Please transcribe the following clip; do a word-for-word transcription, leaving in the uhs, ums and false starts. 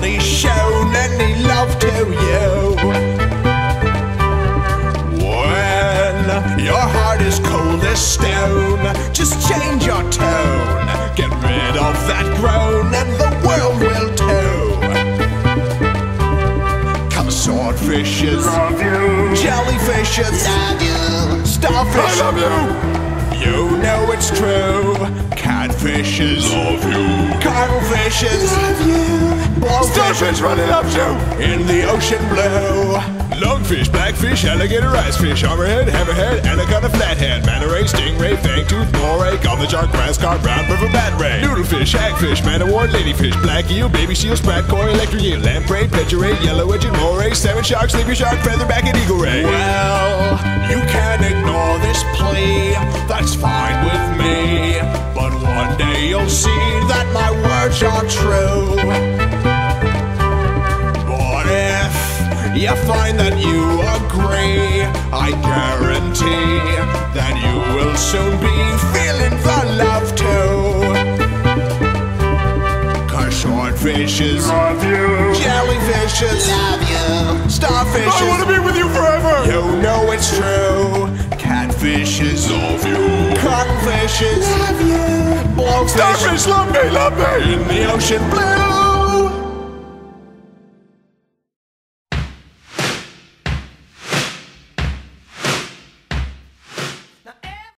he's shown any love to you. When your heart is cold as stone, just change your tone. Get rid of that groan and the world will too. Come swordfishes, Love you. jellyfishes, Love you. starfish, I love you. you know it's true. Catfishes, Love you. cuttlefishes, Love you. blowfish Starfish running up you. in the ocean blue. Lungfish, blackfish, alligator, icefish, hammerhead, hammerhead, anaconda, flathead, manta ray, stingray, fangtooth, moray, goblin shark, grass carp, brown river, bat ray, noodlefish, hagfish, man o' war, ladyfish, black eel, baby seal, sprat koi, electric eel, lamprey, petra ray, yellow edged moray, salmon shark, sleepy shark, featherback, and eagle ray. Well, you can ignore this plea, that's fine with me, but one day you'll see that my words are true. But if you find that you agree, I guarantee that you will soon be feeling the love too. Cause swordfishes, Love you. jellyfishes, Love you. starfishes, I wanna be with you forever. you know it's true. Catfishes, Love you. cottonfishes, Love you. blowfish Starfish, love me, love me. in the ocean blue.